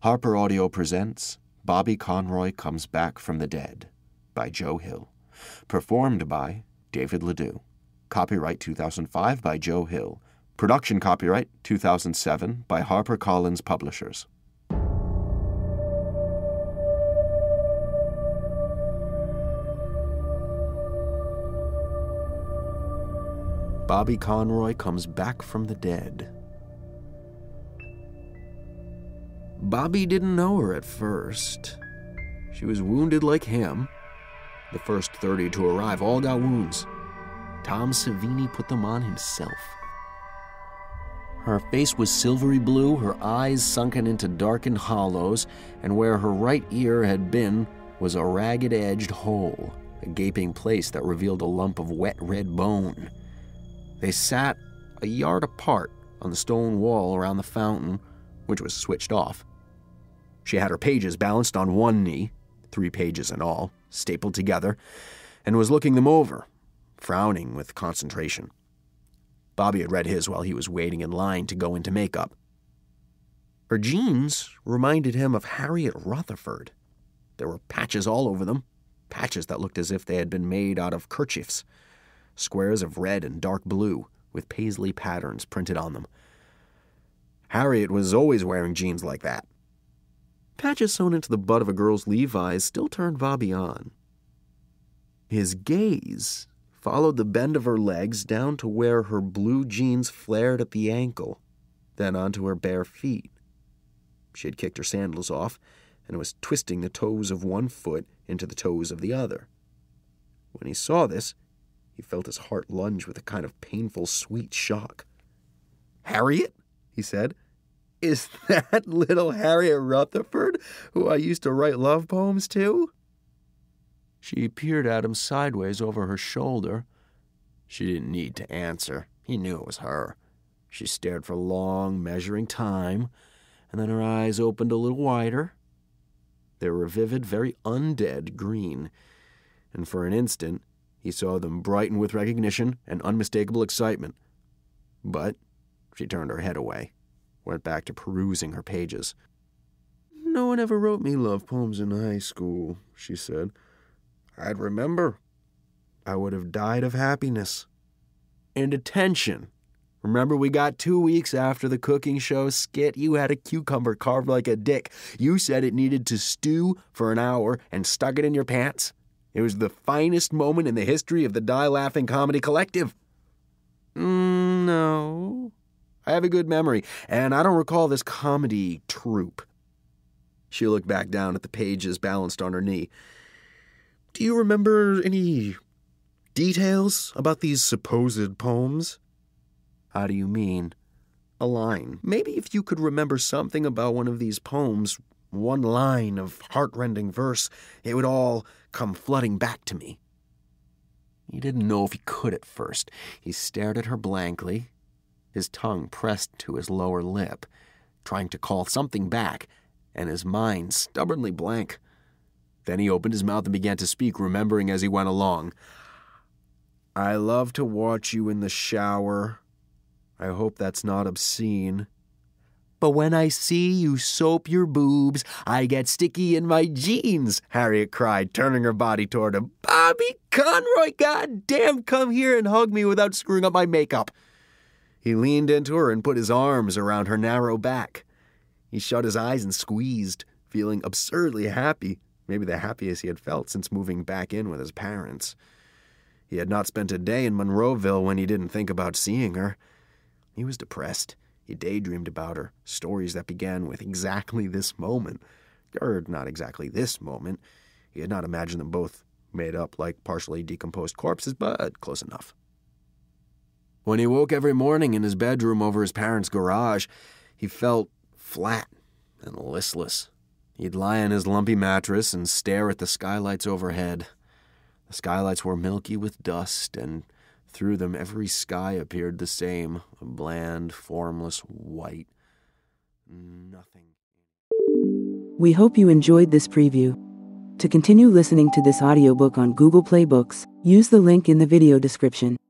Harper Audio presents Bobby Conroy Comes Back from the Dead by Joe Hill. Performed by David Ledoux. Copyright 2005 by Joe Hill. Production copyright 2007 by HarperCollins Publishers. Bobby Conroy Comes Back from the Dead. Bobby didn't know her at first. She was wounded like him. The first 30 to arrive all got wounds. Tom Savini put them on himself. Her face was silvery blue, her eyes sunken into darkened hollows, and where her right ear had been was a ragged-edged hole, a gaping place that revealed a lump of wet red bone. They sat a yard apart on the stone wall around the fountain, which was switched off. She had her pages balanced on one knee, 3 pages in all, stapled together, and was looking them over, frowning with concentration. Bobby had read his while he was waiting in line to go into makeup. Her jeans reminded him of Harriet Rutherford. There were patches all over them, patches that looked as if they had been made out of kerchiefs, squares of red and dark blue with paisley patterns printed on them. Harriet was always wearing jeans like that. Patches sewn into the butt of a girl's Levi's still turned Bobby on. His gaze followed the bend of her legs down to where her blue jeans flared at the ankle, then onto her bare feet. She had kicked her sandals off and was twisting the toes of one foot into the toes of the other. When he saw this, he felt his heart lunge with a kind of painful, sweet shock. "Harriet?" he said. "Is that little Harriet Rutherford, who I used to write love poems to?" She peered at him sideways over her shoulder. She didn't need to answer. He knew it was her. She stared for a long, measuring time, and then her eyes opened a little wider. They were vivid, very undead green, and for an instant he saw them brighten with recognition and unmistakable excitement. But she turned her head away, went back to perusing her pages. "No one ever wrote me love poems in high school," she said. "I'd remember. I would have died of happiness. And attention. Remember we got 2 weeks after the cooking show skit? You had a cucumber carved like a dick. You said it needed to stew for an hour and stuck it in your pants. It was the finest moment in the history of the Die Laughing Comedy Collective." No. I have a good memory, and I don't recall this comedy troupe." She looked back down at the pages balanced on her knee. "Do you remember any details about these supposed poems?" "How do you mean?" "A line. Maybe if you could remember something about one of these poems, one line of heart-rending verse, it would all come flooding back to me." He didn't know if he could at first. He stared at her blankly, his tongue pressed to his lower lip, trying to call something back, and his mind stubbornly blank. Then he opened his mouth and began to speak, remembering as he went along. "I love to watch you in the shower. I hope that's not obscene. But when I see you soap your boobs, I get sticky in my jeans," Harriet cried, turning her body toward him. "Bobby Conroy, goddamn, come here and hug me without screwing up my makeup." He leaned into her and put his arms around her narrow back. He shut his eyes and squeezed, feeling absurdly happy, maybe the happiest he had felt since moving back in with his parents. He had not spent a day in Monroeville when he didn't think about seeing her. He was depressed. He daydreamed about her, stories that began with exactly this moment. Or not exactly this moment. He had not imagined them both made up like partially decomposed corpses, but close enough. When he woke every morning in his bedroom over his parents' garage, he felt flat and listless. He'd lie on his lumpy mattress and stare at the skylights overhead. The skylights were milky with dust, and through them every sky appeared the same, a bland, formless white. Nothing. We hope you enjoyed this preview. To continue listening to this audiobook on Google Play Books, use the link in the video description.